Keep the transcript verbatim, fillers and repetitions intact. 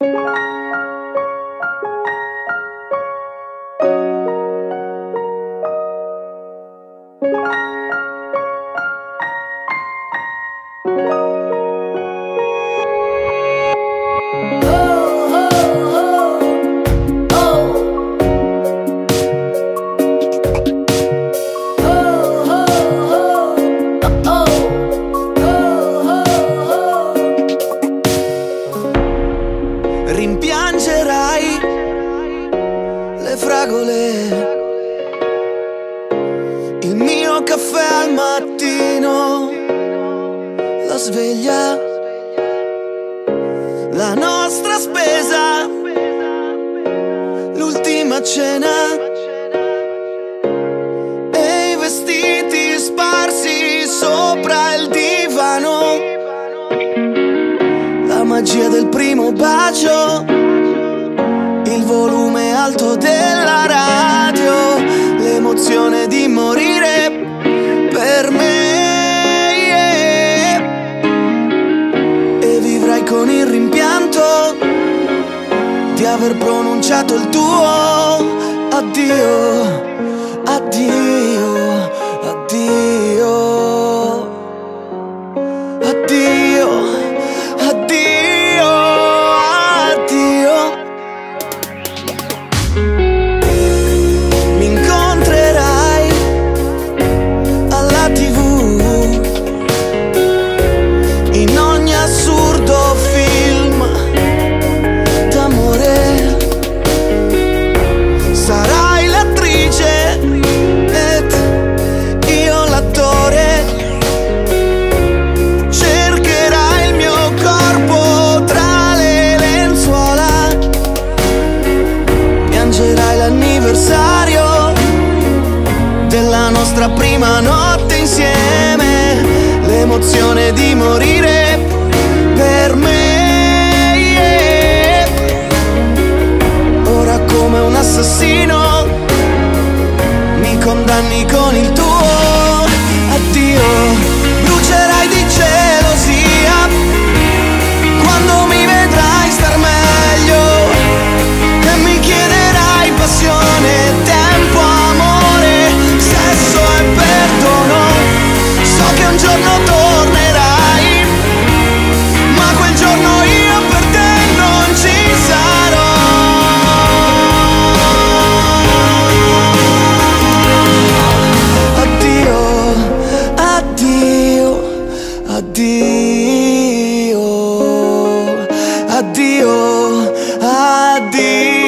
Rimpiangerai le fragole, il mio caffè al mattino, la sveglia, la nostra spesa, l'ultima cena e i vestiti sparsi sopra il divano. La magia del primo bacio, il volume alto della radio, l'emozione di morire per me, yeah. E vivrai con il rimpianto di aver pronunciato il tuo addio, addio, addio, addio. Della nostra prima notte insieme, l'emozione di morire per me, yeah. Ora come un assassino mi condanni con il tuo addio. Brucerai di gelosia quando mi vedrai star meglio e mi chiederai passione, tempo, amore, sesso e perdono. So che un giorno tornerai, ma quel giorno io per te non ci sarò. Addio, addio, addio, addio, addio.